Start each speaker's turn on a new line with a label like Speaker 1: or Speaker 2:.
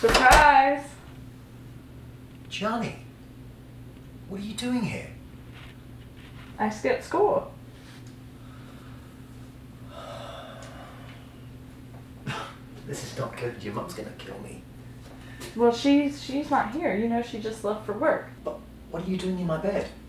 Speaker 1: Surprise!
Speaker 2: Johnny, what are you doing here?
Speaker 1: I skipped school.
Speaker 2: This is not good. Your mum's gonna kill me.
Speaker 1: Well, she's not here. You know, she just left for work.
Speaker 2: But what are you doing in my bed?